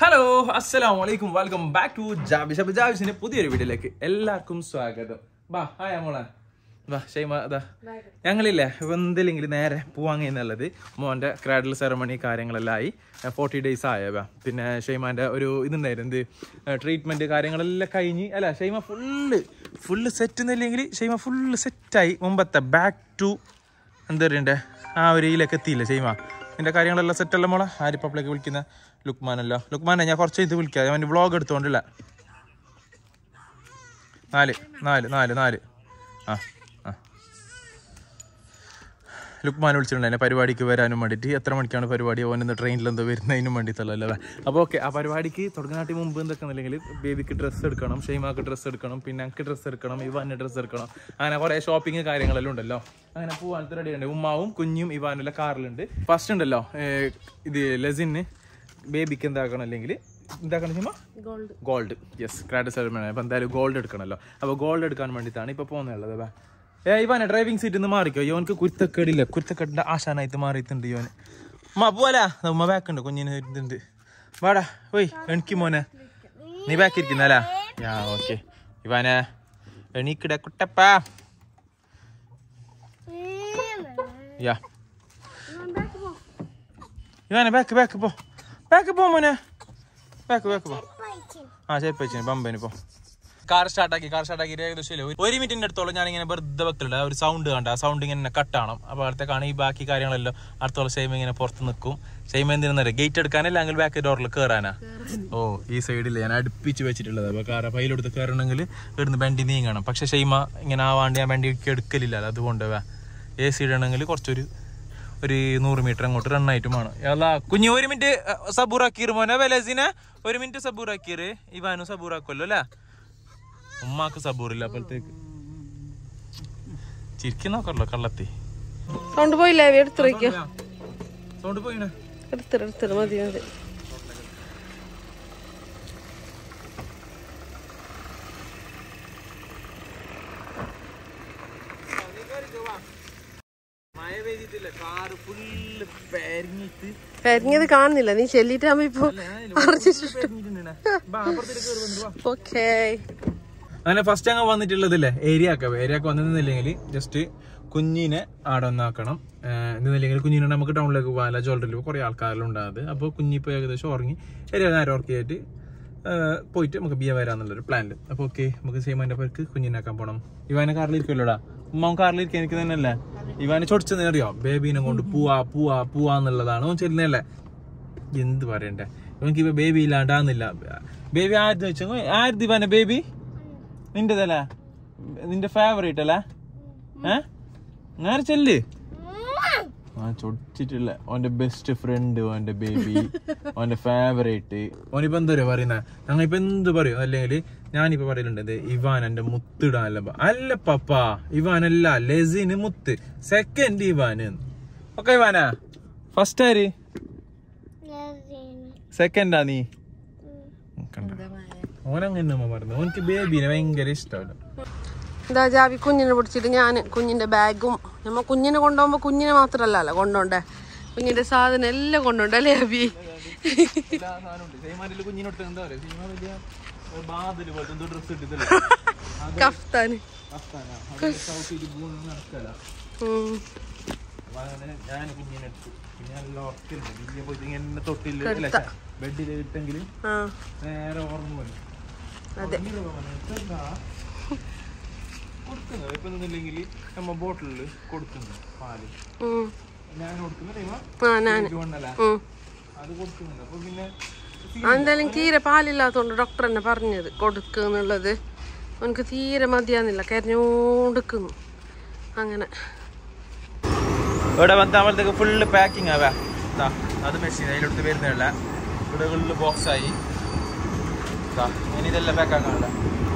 Hello അസ്സലാമലൈക്കും welcome back to ജാബിഷ്. അപ്പോൾ ജാബിഷിന്റെ പുതിയൊരു വീഡിയോയിലേക്ക് എല്ലാവർക്കും സ്വാഗതം. ബാ ഹായ് മോളെ, വാ ഷൈമ. അതാ ഞങ്ങളില്ലേ എന്തെങ്കിലും നേരെ പോവാങ്ങ എന്നുള്ളത്. മോൻ്റെ ക്രാഡിൽ സെറമണി കാര്യങ്ങളെല്ലാം ആയി 40 days ആയവ. പിന്നെ ഷൈമാൻ്റെ ഒരു ഇതുണ്ടായിരുന്നു, എന്ത് ട്രീറ്റ്മെൻറ്റ് കാര്യങ്ങളെല്ലാം കഴിഞ്ഞ് അല്ല ഷൈമ ഫുള്ള് സെറ്റ് എന്നില്ലെങ്കിൽ ഷൈമ ഫുള്ള് സെറ്റായി. മുമ്പത്തെ ബാക്ക് ടു എന്താ പറയണ്ടേ ആ ഒരു ഇതിലേക്ക് എത്തിയില്ല ഷൈമ. എൻ്റെ കാര്യങ്ങളെല്ലാം സെറ്റല്ല മോളെ. ആരിപ്പപ്പിലേക്ക് വിളിക്കുന്ന ലുക്മാനല്ലോ. ലുക്മാനെ ഞാൻ കുറച്ച് ഇത് വിളിക്കാം, അവൻ്റെ വ്ളോഗ് എടുത്തോണ്ടില്ല. 4 ആ ലുക്മാൻ വിളിച്ചിട്ടുണ്ട് എന്നെ പരിപാടിക്ക് വരാനും വേണ്ടിയിട്ട്. എത്ര മണിക്കാണ് പരിപാടി, ഓനെന്ന് ട്രെയിനിലെന്തോ വരുന്നതിനും വേണ്ടിയിട്ടല്ലേ. അപ്പോൾ ഓക്കെ, ആ പരിപാടിക്ക് തുടങ്ങാനായിട്ട് മുമ്പ് എന്തൊക്കെയാണെന്നുണ്ടെങ്കിൽ ബേബിക്ക് ഡ്രസ്സ് എടുക്കണം, ഷെയ്മാക്ക് ഡ്രസ്സ് എടുക്കണം, പിന്നെ എനിക്ക് ഡ്രസ്സ് എടുക്കണം, ഇവാൻ്റെ ഡ്രസ്സ് എടുക്കണം. അങ്ങനെ കുറേ ഷോപ്പിംഗ് കാര്യങ്ങളെല്ലാം ഉണ്ടല്ലോ. അങ്ങനെ പോകാനത്തെ റെഡി ഉണ്ട്. ഉമ്മാവും കുഞ്ഞും ഇവാനുള്ള കാറിലുണ്ട്. ഫസ്റ്റ് ഉണ്ടല്ലോ ഇത് ലെസിന് ബേബിക്ക് എന്താക്കണം, അല്ലെങ്കിൽ എന്താക്കണം Shaima? Gold. Yes, cradle ceremony. അപ്പോൾ എന്തായാലും ഗോൾഡ് എടുക്കണമല്ലോ. അപ്പോൾ ഗോൾഡ് എടുക്കാൻ വേണ്ടിയിട്ടാണ് ഇപ്പോൾ പോകുന്നുള്ളത്. ഇവാനെ ഡ്രൈവിംഗ് സീറ്റിൽ നിന്ന് മാറിക്കോ. യോനക്ക് കുരുത്തക്കേടില്ല, കുരുത്തക്കേടിൻ്റെ ആശാനായിട്ട് മാറിയിട്ടുണ്ട് യോന്. ഉമ്മ പോവാലാ, ഉമ്മ ബാക്കുണ്ട്, കുഞ്ഞിന് ഇതുണ്ട്. വാടാ ഓയ് എനിക്ക് മോനെ, നീ ബാക്ക് ഇരിക്കുന്നല്ലേ? Yeah okay. ഇവാനെ എണീക്കിടെ കുട്ടപ്പാ. യാ ഇവാനെ ബാക്ക് പോ മോനെ, ബാക്ക് പോ. ആ ചേപ്പച്ചന് പമ്പന് പോ. കാർ സ്റ്റാർട്ടാക്കി ഏകദേശം 1 മിനിറ്റിൻ്റെ അടുത്തോളം ഞാനിങ്ങനെ വെറുതെ വെക്കലുണ്ട്. ആ ഒരു സൗണ്ട് കണ്ട, ആ സൗണ്ട് ഇങ്ങനെ കട്ടാണം. അപ്പോൾ അടുത്തേക്കാണ് ഈ ബാക്കി കാര്യങ്ങളെല്ലാം അടുത്തോളം ഷെയ്മ ഇങ്ങനെ പുറത്ത് നിൽക്കും. ഷെയ്മ എന്തിനാ ഗേറ്റ് എടുക്കാനല്ല, അല്ലെങ്കിൽ ബാക്ക് ഡോറിൽ കയറാനാ. ഓ ഈ സൈഡിൽ ഞാൻ അടുപ്പിച്ച് വെച്ചിട്ടുള്ളത്. അപ്പോൾ കാർ ഫൈലെടുത്ത് കയറണമെങ്കിൽ ഇവിടുന്ന് വണ്ടി നീങ്ങണം. പക്ഷെ ഷെയ്മ ഇങ്ങനെ ആവാണ്ട് ഞാൻ വണ്ടിക്ക് എടുക്കലില്ല. അതുകൊണ്ട് AC ഇടണമെങ്കിൽ കുറച്ചൊരു 100 മീറ്റർ അങ്ങോട്ട് റണ്ണായിട്ടും വേണം. അല്ല കുഞ്ഞ് 1 മിനിറ്റ് സബൂറാക്കീർ മോനെ. വെലസിനെ 1 മിനിറ്റ് സബൂറാക്കീർ. ഇവാനും സബൂറാക്കുമല്ലോ അല്ലേ? ഉമ്മാക്ക് സബൂറില്ല. അപ്പോഴത്തേക്ക് ചിരിക്കി നോക്കല്ലോ കള്ളത്തി. സൗണ്ട് പോയില്ലേ? എടുത്തിറക്കോ? സൗണ്ട് പോയിണേ, എടുത്തിട്ട് മതി. പെരിഞ്ഞത് കാണുന്നില്ല, നീ ചെല്ലിട്ടാകുമ്പോ ഇപ്പൊ ഓക്കേ. അങ്ങനെ ഫസ്റ്റ് അങ്ങ് വന്നിട്ടുള്ളതല്ലേ ഏരിയക്ക് വന്നില്ലെങ്കിൽ ജസ്റ്റ് കുഞ്ഞിനെ ആടെ ഒന്നാക്കണം. എന്നില്ലെങ്കിൽ കുഞ്ഞിനെ നമുക്ക് ടൗണിലേക്ക് പോകാനല്ല, ജ്വല്ലറിൽ കുറേ ആൾക്കാരെല്ലാം ഉണ്ടാകുന്നത്. അപ്പോൾ കുഞ്ഞിപ്പോൾ ഏകദേശം ഉറങ്ങി നേരം ഉറക്കിയായിട്ട് പോയിട്ട് നമുക്ക് ബിയ വരാന്നുള്ളൊരു പ്ലാനിൽ. അപ്പോൾ ഓക്കെ, നമുക്ക് സേമാൻ്റെ പേർക്ക് കുഞ്ഞിനാക്കാൻ പോകണം. ഇവാനെ കാറിലിരിക്കുമല്ലോടാ, ഉമ്മാവും കാറിലിരിക്കാൻ എനിക്ക് തന്നെയല്ലേ. ഇവാനെ ചൊടിച്ചെന്ന് അറിയോ, ബേബീനെ കൊണ്ട് പോവാന്നുള്ളതാണ് ഓൻ ചെല്ലുന്നല്ലേ. എന്ത് പറയണ്ടേ, എനിക്ക് ഇപ്പൊ ബേബി ഇല്ലാണ്ടാകുന്നില്ല. ബേബി ആദ്യം വെച്ചാൽ ആദ്യം ഇവാനെ ബേബി നിന്റെതല്ലേ, നിന്റെ ഫേവറേറ്റ് അല്ലേ? നേരെ ചെല്ല്. ആ ചൊടിച്ചിട്ടില്ല. ഓന്റെ ബെസ്റ്റ് ഫ്രണ്ട്, ഓന്റെ ബേബി, ഓന്റെ ഫേവറേറ്റ്. ഓനിപ്പോ എന്താ പറയുന്ന, ഞങ്ങളിപ്പോ എന്ത് പറയും, അല്ലെങ്കിൽ ഞാനിപ്പോ പറയലുണ്ട് ഇവാൻ എന്റെ മുത്തിടാനല്ല. അല്ല പപ്പാ, ഇവാനല്ല, ലെസിന് മുത്ത്. സെക്കൻഡ് ഇവാന്. ഓക്കെ ഇവാനാ, ഫസ്റ്റ് ആര്? സെക്കൻഡാ നീ? ഓനങ്ങനെ പറഞ്ഞു. ഓനക്ക് ബേബീനെ ഭയങ്കര ഇഷ്ടമല്ല. എന്താ ജാബി കുഞ്ഞിനെ പിടിച്ചിട്ട് ഞാൻ കുഞ്ഞിന്റെ ബാഗും, നമ്മ കുഞ്ഞിനെ കൊണ്ടുപോകുമ്പോ കുഞ്ഞിനെ മാത്രല്ലല്ലോ കൊണ്ടോണ്ടേ, കുഞ്ഞിന്റെ സാധനം എല്ലാം കൊണ്ടോണ്ടേ അല്ലേ അബി? കഫ്താന് ബെഡിലിട്ടെങ്കിൽ നേരെ ഓർമ്മ വരും. കൊടുക്കുന്നത് ഇപ്പൊ എന്തില്ലെങ്കിൽ നമ്മ ബോട്ടിലില് കൊടുക്കുന്നു പാല്. ഞാൻ കൊടുക്കുന്ന അത് കൊടുക്കുന്നുണ്ട്. അപ്പൊ പിന്നെ എന്തായാലും തീരെ പാലില്ലാത്തോണ്ട് ഡോക്ടർ തന്നെ പറഞ്ഞത് കൊടുക്കുന്നുള്ളത്. എനിക്ക് തീരെ മതിയാന്നില്ല, കരഞ്ഞോണ്ടിക്കുന്നു. അങ്ങനെ ഇവിടെ വന്നാകുമ്പോഴത്തേക്ക് ഫുള്ള് പാക്കിങ് ആവാ. അത് മെഷീൻ അതിലെടുത്ത് വരുന്നില്ല. ഇവിടെ ഫുള്ള് ബോക്സായി. ഇനി ഇതെല്ലാം പാക്കാക്കാനുള്ള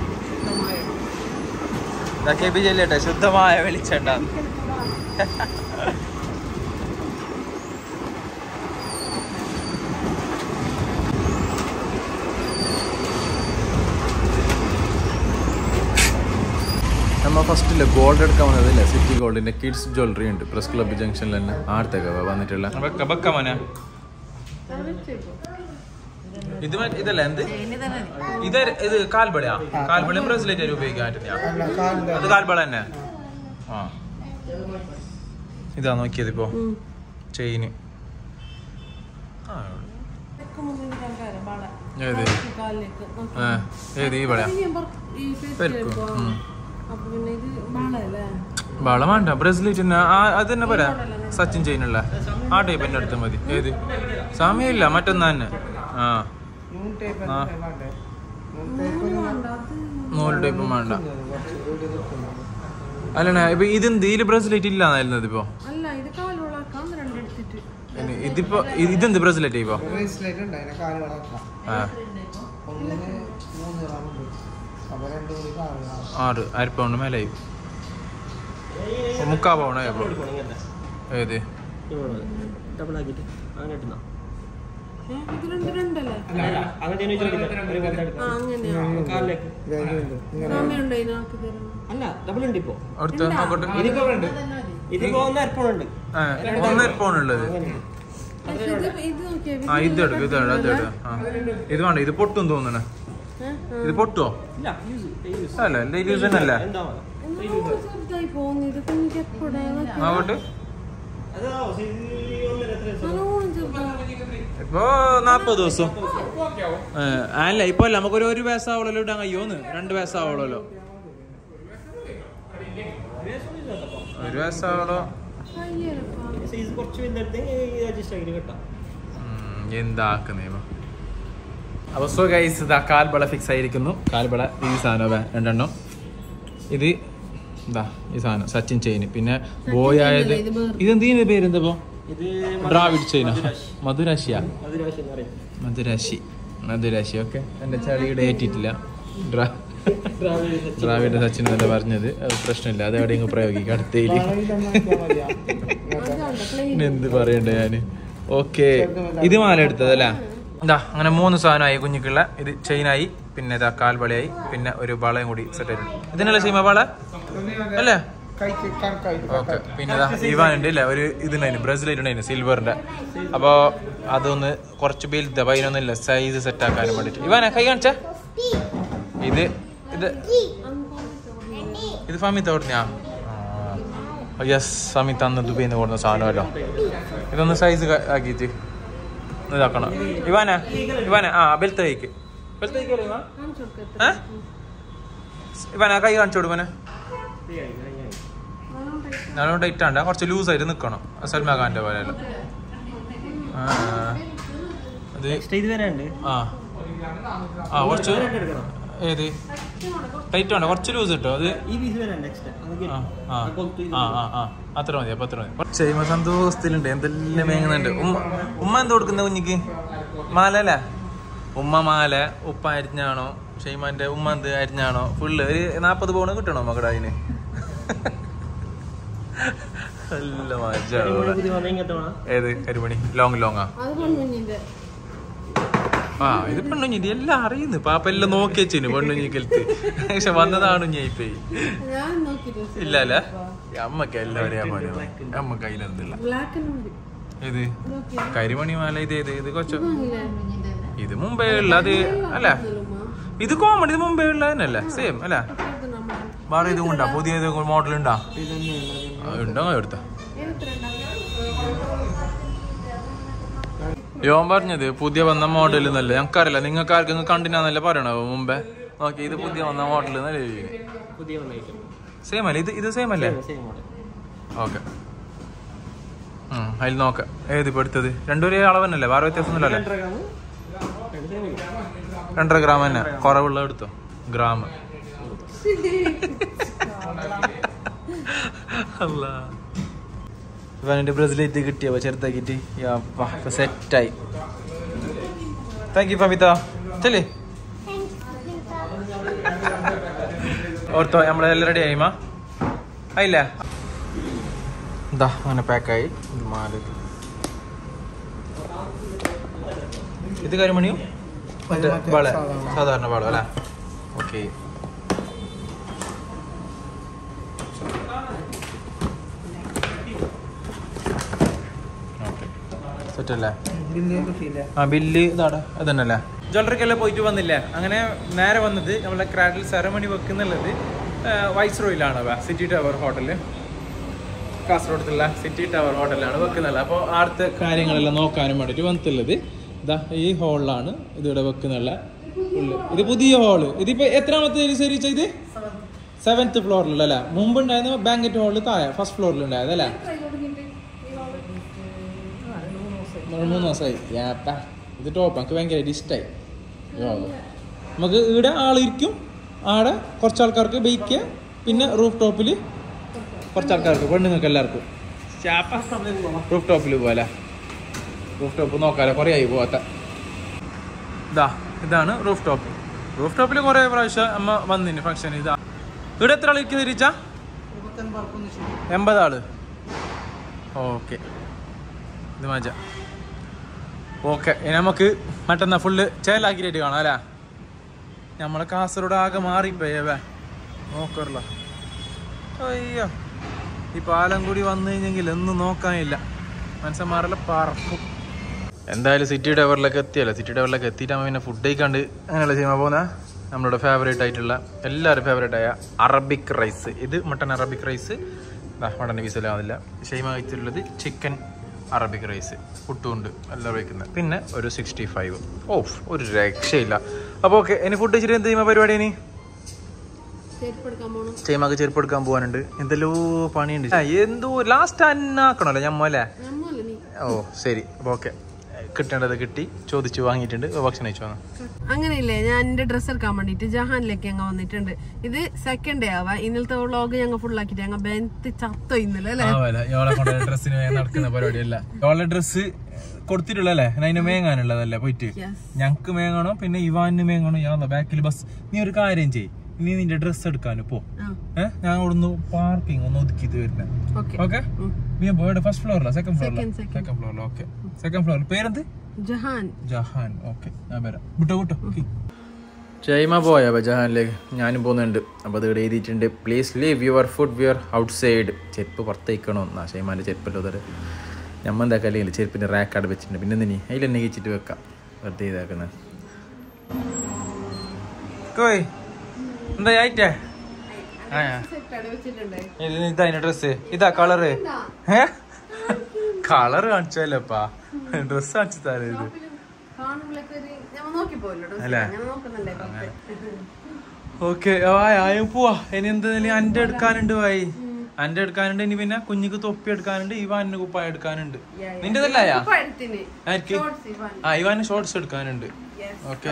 KP ചെല്ലട്ടെ, ശുദ്ധമായ വെളിച്ചെണ്ണ. നമ്മൾ ഫസ്റ്റില്ല ഗോൾഡ് എടുക്കാൻ വന്നതല്ലേ, സിറ്റി ഗോൾഡിന്റെ കിഡ്സ് ജ്വല്ലറി ഉണ്ട് പ്രസ് ക്ലബ് ജംഗ്ഷനിൽ തന്നെ. ആടത്തേക്ക് വന്നിട്ടുള്ള ഇത് ഇതല്ല എന്ത് ഇത് കാൽബളയാ? കാൽബളയും ബ്രസിലേറ്റ് ആയിട്ട് ഉപയോഗിക്കാൻ പറ്റുന്ന അത് കാൽബള തന്നെ. ആ ഇതാ നോക്കിയത് ഇപ്പോ ചെയിന്. ഏത് ഏത് ഈ വളയാ? വള വേണ്ട, ബ്രസിലേറ്റ് തന്നെ. അത് തന്നെ പോരാ, സച്ചിൻ ചെയിനുള്ള ആ ടൈപ്പ് എൻ്റെ അടുത്ത് മതി. ഏത് സമയമില്ല മറ്റൊന്നാ തന്നെ. ആ നൂല് ടൈപ്പും വേണ്ട. അല്ലണ ഇപ്പൊ ഇതില് ബ്രസിലേറ്റ് ഇല്ലാന്നായിരുന്നത് ഇപ്പൊ. ഇതിപ്പോ ഇതെന്ത് ബ്രസിലേറ്റ് ഇപ്പൊ? ആറ് 1000 പൗണ്ട് മേലായി. 3/4 പൗണ്ടായി അപ്പൊ. ഏത് ഇത് വേണ്ട, ഇത് പൊട്ടും തോന്നണ. ഇത് പൊട്ടുവോ? അല്ല ഡെയിലി യൂസ് തന്നെ അല്ലേ? ആവട്ടെ ഇപ്പൊ 40 ദിവസം. അല്ല ഇപ്പൊ അല്ല, നമുക്കൊരു 1 വയസ്സാവുള്ളല്ലോ ഇടാൻ കഴിയോന്ന്. 2 വയസ്സാവുള്ളല്ലോ. 1 വയസ്സാവുള്ളോ എന്താക്കുന്നേ. അപ്പൊ സോ ഗൈസ് ഇതാ കാൽബള ഫിക്സ് ആയിരിക്കുന്നു. കാൽബള ഈ സാധനം 2 ഇത് ഇതാ ഈ സാധനം സച്ചിൻ ചെയിന്. പിന്നെ ബോയ് ആയത് ഇതെന്തിന്റെ പേരെന്താ? ഡ്രാവിഡ് ചെയിന. മധുരാശി ഓക്കെ. എന്റെ ചളിയുടെ ഏറ്റിട്ടില്ല. ഡ്രാവിഡ് സച്ചിൻ എന്നല്ല പറഞ്ഞത്. അത് പ്രശ്നമില്ല, അത് എവിടെയെങ്കിലും പ്രയോഗിക്കാം അടുത്തേല്. എന്ത് പറയണ്ടേ ഞാന്. ഓക്കെ ഇത് മാല എടുത്തതല്ലേ? എന്താ അങ്ങനെ 3 സാധനമായി കുഞ്ഞിക്കുള്ള. ഇത് ചെയിനായി, പിന്നെ ഇതാ കാൽബളയായി, പിന്നെ ഒരു വളയും കൂടി സെറ്റ് ആയിട്ടുണ്ട്. ഇതിനല്ലേ സീമ വള അല്ലേ? ഓക്കെ. പിന്നെ ഇവാനുണ്ട് ഇല്ല, ഒരു ഇതുണ്ടായിരുന്നു ബ്രസിലേറ്റ് ഉണ്ടായിരുന്നു സിൽവറിന്റെ. അപ്പൊ അതൊന്ന് കുറച്ച് ബിൽഡ് പതിനൊന്നുമില്ല സൈസ് സെറ്റ് ആക്കാനും വേണ്ടിട്ട്. ഇവാനെ കൈ കാണിച്ച ഇത് ഇത് ഇത് ഫമിത്ത ഓടുന്ന. യെസ്, ഫമിത്ത അന്ന് ദുബൈന്ന് കൊടുന്ന സാധനമല്ലോ. ഇതൊന്ന് സൈസ് ആക്കിയിട്ട് ഇതാക്കണം. ഇവാനെ ആ ബെൽറ്റ് കൈക്ക് ഇവാനെ കൈ കാണിച്ചു കൊടുവനെ. നല്ലോണം ടൈറ്റ് ആണ്ട, കുറച്ച് ലൂസായിട്ട് നിൽക്കണം. സൽമാൻ ഖാന്റെ പോലെ അത് കുറച്ച് ഏത് ടൈറ്റ് വേണ്ട, കുറച്ച് ലൂസ് കിട്ടോ. അത് അത്ര മതി. അപ്പൊ അത്ര മതി. ചെയ്യുമ്പോ സന്തോഷത്തിലുണ്ട്, എന്തെല്ലാം മേങ്ങുന്നുണ്ട്. ഉമ്മ എന്താ കൊടുക്കുന്ന കുഞ്ഞിക്ക്? മാല അല്ലേ? ഉമ്മ മാല. ഉപ്പ അരിഞ്ഞാണോ? ഷെയ്മാന്റെ ഉമ്മ എന്ത് അരിഞ്ഞാണോ? ഫുള്ള് ഒരു 40 പൗണ്ട് കിട്ടണോ മകടെ അതിന്? നല്ല മജ. ഏത് കരിമണി? ലോങ്ങാ? ആ ഇത് പെണ്ണുഞ്ഞി എല്ലാം അറിയുന്നു. പാപ്പ എല്ലാം നോക്കി വെച്ചിന് പെണ്ണുഞ്ഞിക്കലത്ത്. പക്ഷെ വന്നതാണ് ഞായിപ്പോയി. ഇല്ല അല്ല, അമ്മക്ക് എല്ലാം അറിയാൻ പോലെ. അമ്മക്ക് അതിലൊന്നുമില്ല. ഇത് കരിമണി മാല. ഇത് കൊച്ചു ഇത് മുമ്പേ ഉള്ള അത് അല്ല, ഇത് കോമൺ. ഇത് മുമ്പേ ഉള്ള തന്നെയല്ലേ? സെയിം അല്ല? വേറെ ഇതും ഉണ്ടാ? പുതിയ മോഡൽ ഉണ്ടാ? ഉണ്ടോ എടുത്ത? യോൻ പറഞ്ഞത് പുതിയ വന്ന മോഡൽ എന്നല്ലേ. ഞങ്ങൾക്കറിയില്ല, നിങ്ങൾക്ക് ആർക്കും കണ്ടിനാന്നല്ലേ പറയണോ മുമ്പേ? നോക്കി ഇത് പുതിയ വന്ന മോഡൽ എന്നല്ലേ. സെയിം അല്ലേ? ഇത് സെയിം അല്ലേ? ഓക്കെ. അതിൽ നോക്കാം ഏത് ഇപ്പൊ എടുത്തത്. രണ്ടുപേരെ അളവന്നല്ലേ? വേറെ വ്യത്യാസമൊന്നുമില്ലല്ലേ? 2.5 ഗ്രാം തന്നെ കുറവുള്ള എടുത്തോ. ഗ്രാം അല്ല ഇവന്റെ ബ്രസിലേറ്റ് കിട്ടിയപ്പോ ചെറുതാക്കിട്ട് സെറ്റായി. Thank you Famitha. ചെല്ലേ ഓർത്തോ നമ്മളെല്ലാം റെഡി ആയിമാ ആയില്ലേ? എന്താ അങ്ങനെ പാക്കായി. ഇത് കരിമണിയും മറ്റേ വള, സാധാരണ വള അല്ലേ? ഓക്കെ. സെറ്റല്ലേ? ആ ബില്ല് ഇതാടാ, അത് തന്നെയല്ലേ? ജ്വല്ലറിക്കെല്ലാം പോയിട്ട് വന്നില്ലേ, അങ്ങനെ നേരെ വന്നത് നമ്മളെ ക്രാഡിൽ സെറമണി വെക്കുന്നുള്ളത് വൈസ്രോയിലാണ് സിറ്റി ടവർ ഹോട്ടല്, കാസർഗോഡത്തുള്ള സിറ്റി ടവർ ഹോട്ടലിലാണ് വെക്കുന്നുള്ളത്. അപ്പോൾ അടുത്ത കാര്യങ്ങളെല്ലാം നോക്കാനും വേണ്ടിയിട്ട് വന്നിട്ടുള്ളത് ഇതാ ഈ ഹോളിലാണ് ഇതിവിടെ വെക്കുന്നുള്ള ഉള്ളു. ഇത് പുതിയ ഹോള്. ഇതിപ്പോ എത്രാമത്തെ ശരി ചെയ്ത് 7th ഫ്ലോറിലല്ലേ? മുമ്പ് ഉണ്ടായിരുന്ന ബാങ്കറ്റ് ഹാളിൽ താഴെ ഫസ്റ്റ് ഫ്ലോറിൽ ഉണ്ടായത് അല്ലേ? 3 ദിവസമായി. ഇത് ടോപ്പ് എനിക്ക് ഭയങ്കരമായിട്ട് ഇഷ്ടമായി. നമുക്ക് ഇവിടെ ആളിരിക്കും, ആടെ കുറച്ച് ആൾക്കാർക്ക് ബൈക്ക്, പിന്നെ റൂഫ് ടോപ്പിൽ കുറച്ച് ആൾക്കാർക്ക് പെണ്ണുങ്ങൾക്ക് എല്ലാവർക്കും റൂഫ് ടോപ്പിൽ പോകാല്ലേ. റൂഫ് ടോപ്പ് നോക്കാല്ലേ, കുറേ ആയി പോകാത്ത. ഇതാണ് റൂഫ് ടോപ്പ്. റൂഫ് ടോപ്പിൽ കുറേ പ്രാവശ്യം അമ്മ വന്നിന് ഫംഗ്ഷൻ. ഇതാ ഇവിടെ എത്ര ആൾ ഇരിക്കുന്നത് തിരിച്ചാ? 80 ആള്. ഓക്കെ, ഇത് മജ. ഓക്കെ, ഇനി നമുക്ക് മറ്റന്നാ ഫുള്ള് ചേലാക്കിയിട്ട് കാണാം അല്ലേ? നമ്മളെ കാസർഗോഡ് ആകെ മാറിപ്പോയവേ നോക്കറല്ലോ. അയ്യോ, ഈ പാലം കൂടി വന്നു കഴിഞ്ഞെങ്കിൽ ഒന്നും നോക്കാനില്ല, മനുഷ്യന്മാരെല്ലാം പറക്കും. എന്തായാലും സിറ്റി ടവറിലൊക്കെ എത്തിയല്ലോ. സിറ്റി ടവറിലൊക്കെ എത്തിയിട്ടാകുമ്പോൾ പിന്നെ ഫുഡ് കഴിക്കാണ്ട് അങ്ങനെയല്ല ചെയ്യുമ്പോൾ പോകുന്നത്. നമ്മളുടെ ഫേവറേറ്റ് ആയിട്ടുള്ള എല്ലാവരും ഫേവറേറ്റ് ആയ അറബിക് റൈസ്. ഇത് മട്ടൺ അറബിക് റൈസ്, മട്ടൻ്റെ പീസെല്ലാം ആവില്ല. ഷെയ്മ കഴിച്ചിട്ടുള്ളത് ചിക്കൻ അറബിക് റൈസ്, പുട്ടുകൊണ്ട് എല്ലാം വയ്ക്കുന്നത്. പിന്നെ ഒരു 65. ഒരു രക്ഷയില്ല. അപ്പോൾ ഓക്കെ, ഇനി ഫുഡ് കഴിച്ചിട്ട് എന്ത് ചെയ്യുമ്പോൾ പരിപാടി? ഇനി ഷെയ്മാക്ക് ചെരുപ്പ് എടുക്കാൻ പോകാനുണ്ട്. എന്തെല്ലോ പണിയുണ്ട്. എന്തോ ലാസ്റ്റ് അന്നാക്കണല്ലോ ഞമ്മല്ലേ? ശരി. അപ്പോൾ ഓക്കെ, കിട്ടേണ്ടത് കിട്ടി, ചോദിച്ചു വാങ്ങിയിട്ടുണ്ട്, ഭക്ഷണം കഴിച്ചു വന്നു. അങ്ങനെയില്ലേ, ഞാൻ എന്റെ ഡ്രസ്സ് എടുക്കാൻ വേണ്ടിട്ട് ജഹാനിലേക്ക് ഞങ്ങൾ വന്നിട്ടുണ്ട്. ഇത് സെക്കൻഡ് ഡേ ആവാ. ഇന്നലത്തെ വ്ളോഗ് ഞങ്ങൾ ഫുൾ ആക്കിട്ട് ഞങ്ങൾ ബെൻത്ത് ചത്തോ ഇന്നലെ അല്ലേ? ഡ്രസ്സിന് നടക്കുന്ന പരിപാടിയല്ല. ഓളെ ഡ്രസ്സ് കൊടുത്തിട്ടുള്ളല്ലേ, അതിന് മേങ്ങാനുള്ളതല്ലേ പോയിട്ട്. ഞങ്ങക്ക് മേങ്ങണോ, പിന്നെ ഇവാന് മേങ്ങണോ. യാ ബാക്കിൽ ബസ്. നീ ഒരു കാര്യം ചെയ്യ്, നീ നിന്റെ ഡ്രസ്സ് എടുക്കാനും പോ. ഞാൻ ഇവിടുന്ന് പാർക്കിംഗ് ഒന്ന് ഒതുക്കിയിട്ട് വരുന്നത്. ഓക്കെ, ഫസ്റ്റ് ഫ്ലോറിലാ? സെക്കൻഡ് ഫ്ലോറിലാ? ഓക്കെ, സെക്കൻഡ് ഫ്ലോറിൽ. പേരെന്ത്? ജഹാൻ. ഓക്കെ, ഞാൻ വരാം. വിട്ടോ. ഷൈമ പോയാ ജഹാനിലേക്ക്? ഞാനും പോകുന്നുണ്ട്. അപ്പോൾ അത് ഇവിടെ എഴുതിയിട്ടുണ്ട്, please leave your footwear outside. ചെരുപ്പ് പുറത്തേക്കണോ എന്നാ ഷൈമാൻ്റെ ചെരുപ്പല്ലോ. അതൊരു ഞമ്മ എന്താക്കല്ലേ ചെരുപ്പിൻ്റെ റാക്ക് അവിടെ വെച്ചിട്ടുണ്ട്. പിന്നെ എന്തിനീ അതിലെന്നെ കഴിച്ചിട്ട് വെക്കാം, വെറുതെ ഇതാക്കുന്നത്. കോയ് എന്താ ആയിട്ടേ? ഇതാ ഡ്രസ്സ്, ഇതാ കളറ്. കളറ് കാണിച്ചല്ലപ്പാ, ഡ്രസ്സ് കാണിച്ചു തരാം. ഇത് അല്ലേ? ഓക്കെ, പോവാ. ഇനി എന്താ അന്റെ എടുക്കാനുണ്ട് വായി, അന്റെ എടുക്കാനുണ്ട്. ഇനി പിന്നെ കുഞ്ഞിക്ക് തൊപ്പി എടുക്കാനുണ്ട്, ഇവാന് കുപ്പായ എടുക്കാനുണ്ട്. നിന്റെതല്ല ഇവാന് ഷോർട്സ് എടുക്കാനുണ്ട്. ഓക്കെ,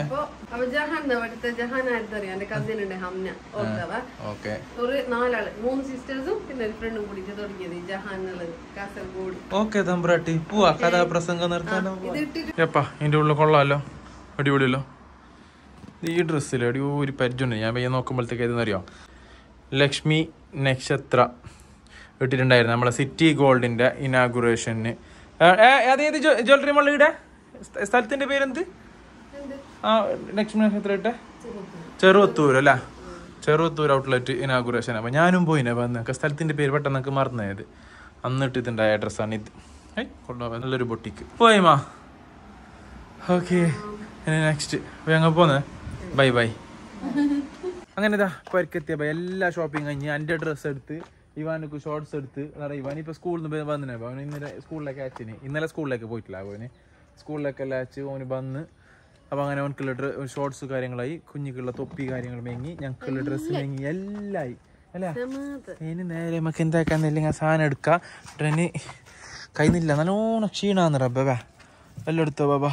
ഓക്കെ തമ്പ്രാട്ടി പോവാ. കഥാപ്രസംഗം നിർത്താനോ? ഏപ്പാ ഇതിന്റെ ഉള്ളിൽ കൊള്ളാമല്ലോ, അടിപൊളിയല്ലോ. ഈ ഡ്രസ്സിൽ ഒരു പരിചയമുണ്ട്. ഞാൻ പയ്യെ നോക്കുമ്പോഴത്തേക്ക് ഏതെന്നറിയോ, ലക്ഷ്മി നക്ഷത്ര ഇട്ടിട്ടുണ്ടായിരുന്നു നമ്മളെ സിറ്റി ഗോൾഡിന്റെ ഇനാഗുറേഷന്. അതേത് ജ്വല്ലറി മള്ളിയുടെ സ്ഥലത്തിന്റെ പേരെന്ത്? ലക്ഷ്മി നക്ഷത്ര ഇട്ടെ ചെറുവത്തൂർ അല്ലേ? Cheruvathur outlet inauguration. അപ്പം ഞാനും പോയിനെ വന്ന്. സ്ഥലത്തിന്റെ പേര് പെട്ടെന്ന് നമുക്ക് മറന്നത്. അന്ന് ഇട്ടിട്ടുണ്ടായ ഡ്രസ്സാണ് ഇത്. കൊണ്ടുപോകാൻ നല്ലൊരു ബൊട്ടിക്ക് പോയിമാ. ഓക്കെ, നെക്സ്റ്റ് ഞങ്ങൾ പോന്നെ. ബൈ. അങ്ങനെ ഇതാ പരിക്കെത്തിയ എല്ലാ ഷോപ്പിംഗ് കഴിഞ്ഞ് എൻ്റെ ഡ്രസ്സ് എടുത്ത് ഇവാനക്ക് ഷോർട്സ് എടുത്ത്. ഇവാൻ ഇപ്പോൾ സ്കൂളിൽ നിന്ന് വന്നിനെ. അവന് ഇന്നലെ സ്കൂളിലേക്ക് അയച്ചിന്. ഇന്നലെ സ്കൂളിലേക്ക് പോയിട്ടില്ല. അവന് സ്കൂളിലേക്കെല്ലാം അയച്ച് അവന് വന്ന്. അപ്പോൾ അങ്ങനെ അവനക്കുള്ള ഷോർട്സ് കാര്യങ്ങളായി, കുഞ്ഞിക്കുള്ള തൊപ്പി കാര്യങ്ങൾ മേങ്ങി, ഞങ്ങൾക്കുള്ള ഡ്രസ്സ് മേങ്ങി, എല്ലായി അല്ലേ? ഇനി നേരെ നമുക്ക് എന്താക്കാന്നില്ലെങ്കിൽ ആ സാധനം എടുക്കാം. ട്രെയിന് കഴിയുന്നില്ല, നല്ലോണം ക്ഷീണാന്ന് റബ്ബാ. എല്ലാം എടുത്തോ ബാബാ?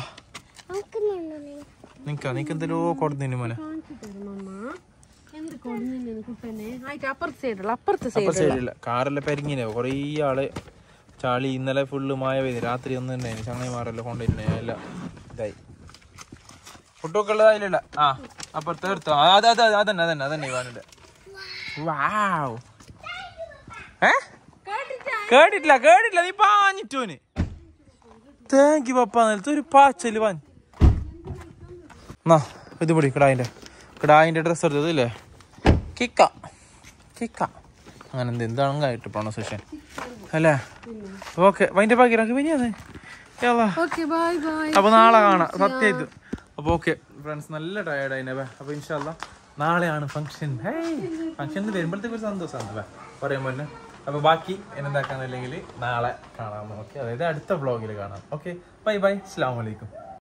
നിനക്ക് എന്തെല്ലോ കൊടുത്തിന് മോനെ. കാറെല്ലാം പരിങ്ങിനെ കൊറേ ആള് ചാളി. ഇന്നലെ ഫുള്ള് മായ പെയ്ത്. രാത്രി ഒന്നും തന്നെ ചങ്ങായിമാരെല്ലാം കൊണ്ടുവരുന്നേ എല്ലാം ഇതായി. ഫുഡൊക്കെ ഉള്ളതായില്ല. അപ്പുറത്ത് എടുത്തോ? അതന്നെ ഇവാനുണ്ട്. വാവ്, കേട്ടിട്ടില്ല നീ പാഞ്ഞിട്ടോന്. താങ്ക് യു പപ്പ. നിലത്ത് ഒരു പാച്ചല് പാഞ്ഞ്. ഇത് പൊടി കിടായിന്റെ ഡ്രസ്സ് എടുത്തത് ഇല്ലേ? കിക്ക അങ്ങനെ എന്താണ് ആയിട്ട് പ്രൊണൗൺസിയേഷൻ അല്ലേ? ഓക്കെ, വൈൻ്റെ പാക്കിറാക്കി പിന്നെയാണ്. അപ്പൊ നാളെ കാണാം സത്യമായിട്ട്. അപ്പോൾ ഓക്കെ, ഫ്രണ്ട്സ് നല്ല ടയേർഡായിനെ. അപ്പോൾ ഇൻഷാല്ലാ നാളെയാണ് ഫംഗ്ഷൻ. ഫംഗ്ഷന് വരുമ്പോഴത്തേക്ക് ഒരു സന്തോഷമാണ് പറയാൻ പോലെ. അപ്പോൾ ബാക്കി എന്താക്കാന്നില്ലെങ്കിൽ നാളെ കാണാം. ഓക്കെ, അതായത് അടുത്ത വ്ളോഗിൽ കാണാം. ഓക്കെ, ബൈ ബൈ, അസ്സലാമു അലൈക്കും.